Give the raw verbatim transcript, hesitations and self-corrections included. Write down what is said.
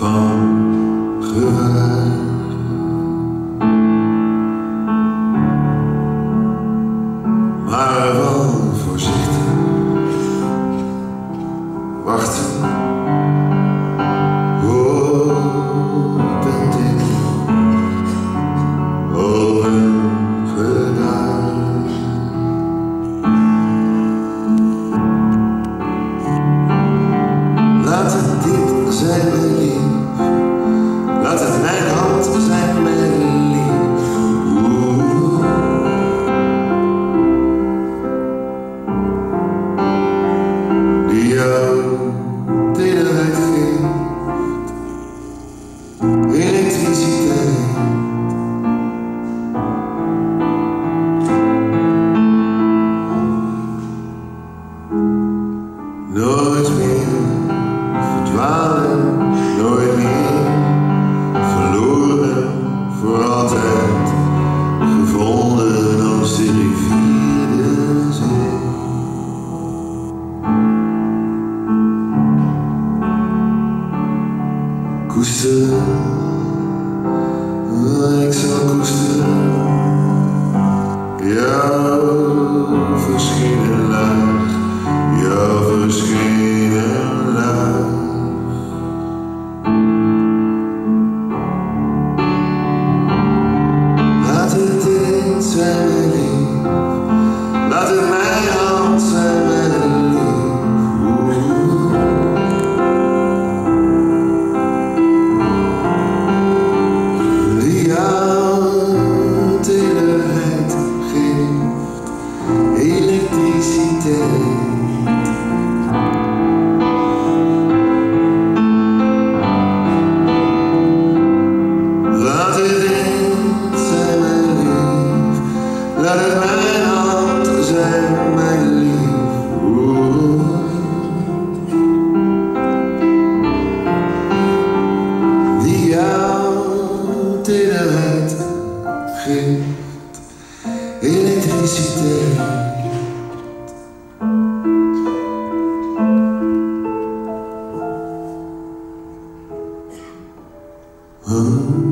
van gevaar. Maar wel voorzichtig wachten. Oh, ben ik al gedaan. Laat het dit zijn, mijn lief. Laat het mijn hand zijn, mijn lief. Oeh. Die jou tederheid geeft, elektriciteit. Nooit meer verdwalen, nooit meer verloren, voor altijd gevonden als de rivier de zee. Koesteren, ik zal koesteren, jouw verschenen laag, jouw verschenen laag. Laat het dit zijn, mijn lief, laat het mijn hand zijn, mijn lief. Oeh. Die jou tederheid geeft, elektriciteit. Laat het dit zijn, mijn lief, laat het mijn hand zijn, mijn lief. Oeh. Die jou tederheid geeft, elektriciteit. Oh.